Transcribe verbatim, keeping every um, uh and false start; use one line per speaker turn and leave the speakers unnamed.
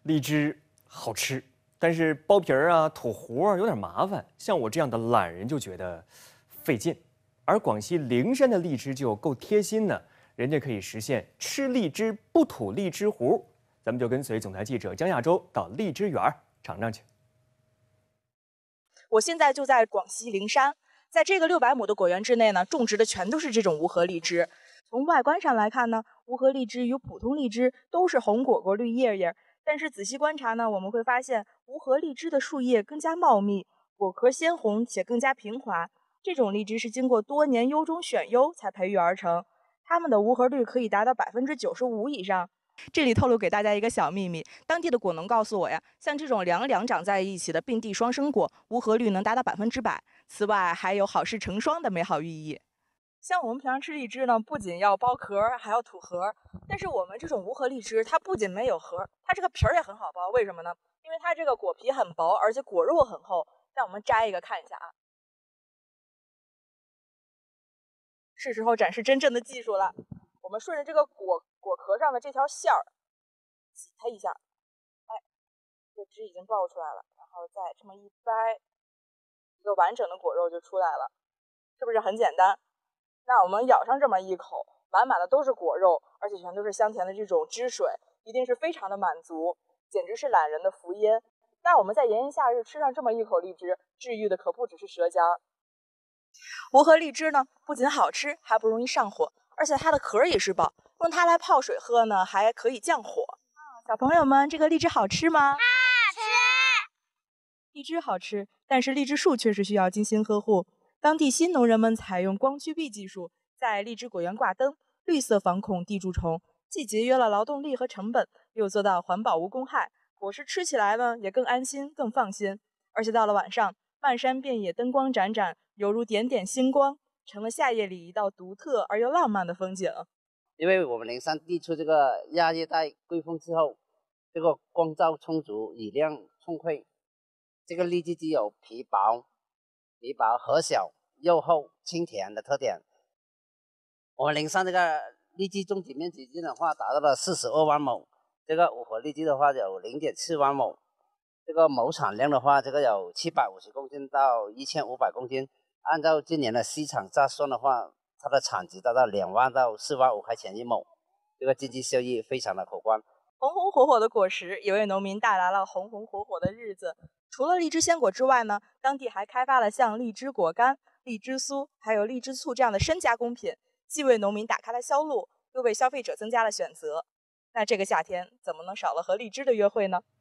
荔枝好吃，但是剥皮儿啊、吐核儿有点麻烦，像我这样的懒人就觉得费劲。而广西灵山的荔枝就够贴心呢，人家可以实现吃荔枝不吐荔枝核。咱们就跟随总台记者江亚洲到荔枝园尝尝去。
我现在就在广西灵山，在这个六百亩的果园之内呢，种植的全都是这种无核荔枝。从外观上来看呢，无核荔枝与普通荔枝都是红果果、绿叶叶。但是仔细观察呢，我们会发现无核荔枝的树叶更加茂密，果壳鲜红且更加平滑。这种荔枝是经过多年优中选优才培育而成，它们的无核率可以达到百分之九十五以上。这里透露给大家一个小秘密，当地的果农告诉我呀，像这种两两长在一起的并蒂双生果，无核率能达到百分之百。此外，还有好事成双的美好寓意。像我们平常吃荔枝呢，不仅要剥壳，还要吐核。但是我们这种无核荔枝，它不仅没有核，它这个皮儿也很好剥。为什么呢？因为它这个果皮很薄，而且果肉很厚。让我们摘一个看一下啊。是时候展示真正的技术了。我们顺着这个果果壳上的这条线儿，挤它一下，哎，这汁已经爆出来了，然后再这么一掰，一个完整的果肉就出来了，是不是很简单？那我们咬上这么一口，满满的都是果肉，而且全都是香甜的这种汁水，一定是非常的满足，简直是懒人的福音。那我们在炎炎夏日吃上这么一口荔枝，治愈的可不只是舌尖。无核荔枝呢，不仅好吃，还不容易上火，而且它的壳也是宝，用它来泡水喝呢，还可以降火。小朋友们，这个荔枝好吃吗？
好吃。
荔枝好吃，但是荔枝树确实需要精心呵护。当地新农人们采用光驱避技术，在荔枝果园挂灯，绿色防控地蛀虫，既节约了劳动力和成本，又做到环保无公害。果实吃起来呢，也更安心、更放心。而且到了晚上，漫山遍野灯光闪闪，犹如点点星光，成了夏夜里一道独特而又浪漫的风景。
因为我们灵山地处这个亚热带季风气候，这个光照充足，雨量充沛，这个荔枝具有皮薄、皮薄核小、肉厚、清甜的特点。我们灵山这个荔枝种植面积的话达到了四十二万亩，这个无核荔枝的话有 零点四万亩，这个亩产量的话，这个有七百五十公斤到一千五百公斤。按照今年的市场价算的话，它的产值达到两万到四万五块钱一亩，这个经济效益非常的可观。
红红火火的果实也为农民带来了红红火火的日子。除了荔枝鲜果之外呢，当地还开发了像荔枝果干、荔枝酥还有荔枝醋这样的深加工品，既为农民打开了销路，又为消费者增加了选择。那这个夏天怎么能少了和荔枝的约会呢？